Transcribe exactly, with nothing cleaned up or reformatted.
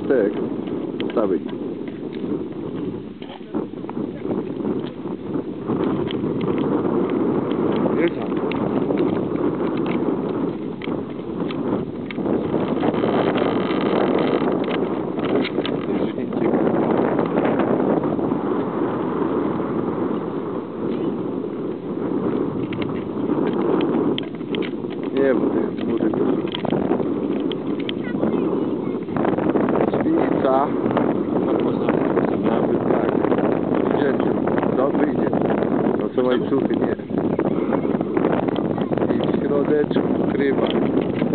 tak, postawić. Nie, bo to jest młody duży. Świnica. Nawet tak. Idzie, to wyjdzie. To są łańcuchy, nie. I w środeczku krywa.